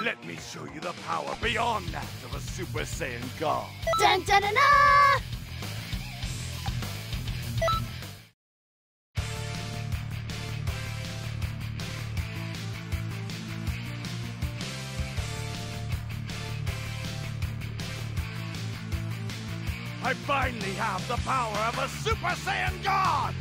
Let me show you the power beyond that of a Super Saiyan God. Dun dun dun dun! I finally have the power of a Super Saiyan God!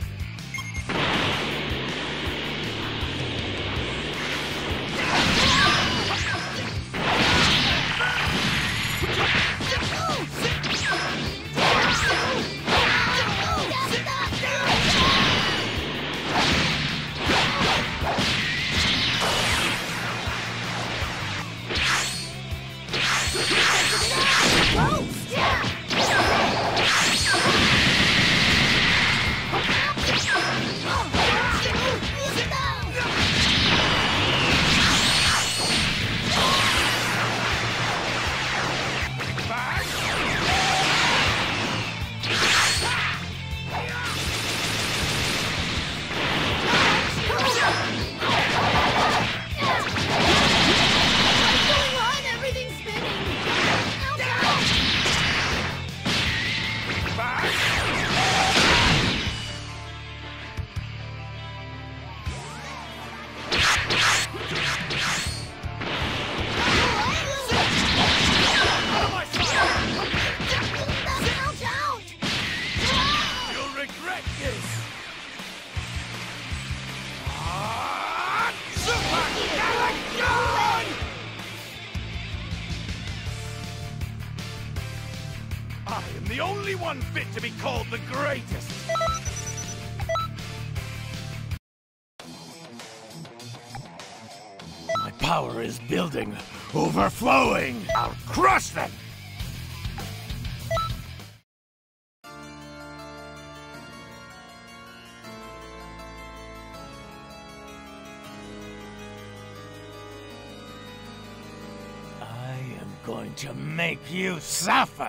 I am the only one fit to be called the greatest! My power is building, overflowing! I'll crush them! I am going to make you suffer!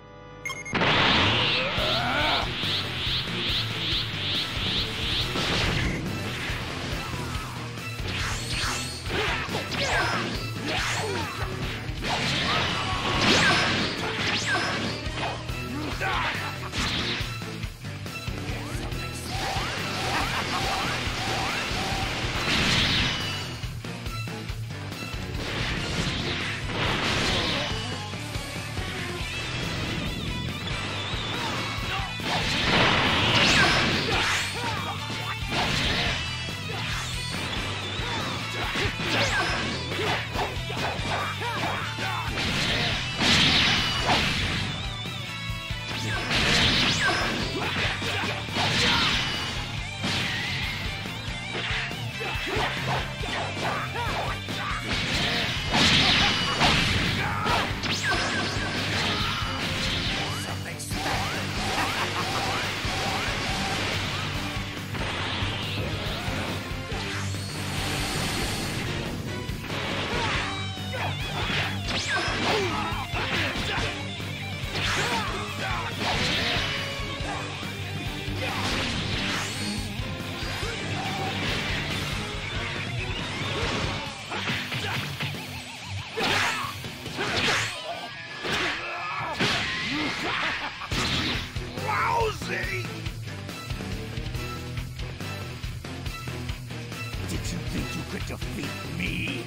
Did you think you could defeat me?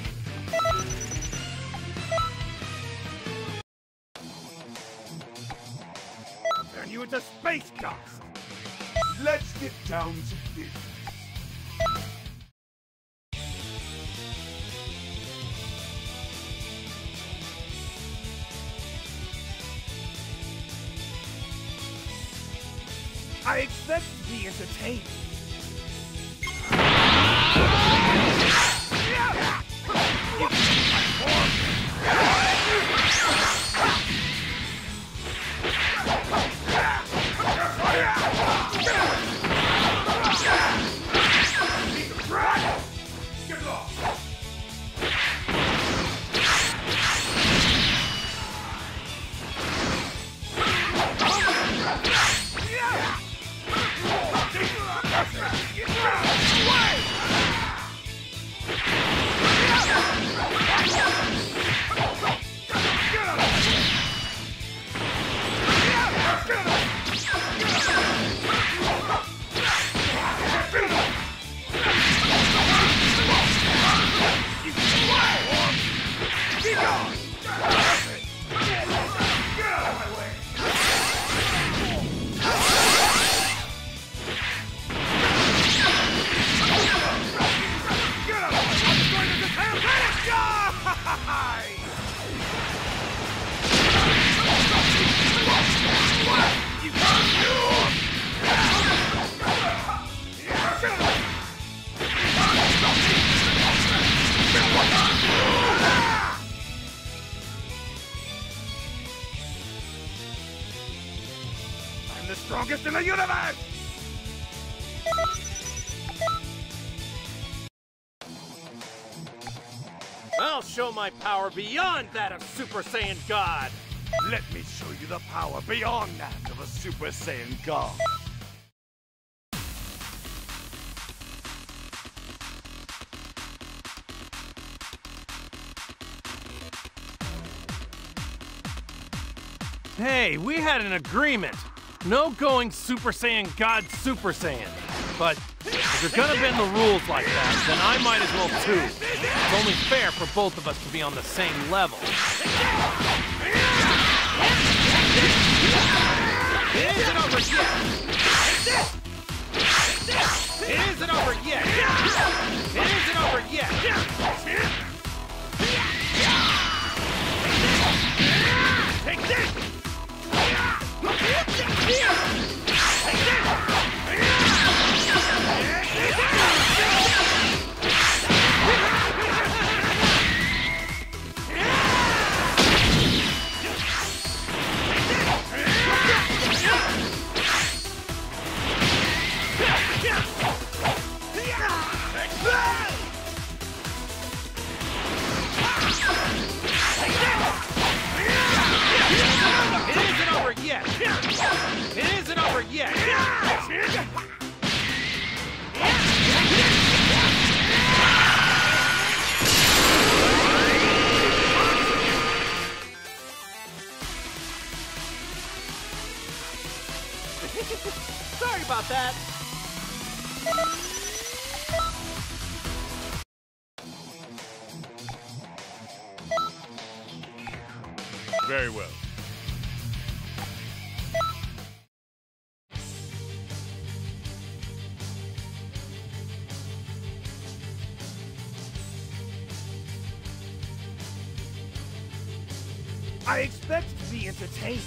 Turn you into space dust! Let's get down to business. I expect to be entertained. strongest in the universe! I'll show my power beyond that of Super Saiyan God! Let me show you the power beyond that of a Super Saiyan God. Hey, we had an agreement. No going Super Saiyan God Super Saiyan. But if you're gonna bend the rules like that, then I might as well too. It's only fair for both of us to be on the same level. It isn't over yet! It isn't over yet! It isn't over yet! Take this! Sorry about that. Very well. I expect to be entertained.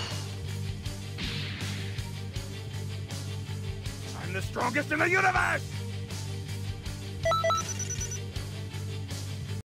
I'm the strongest in the universe!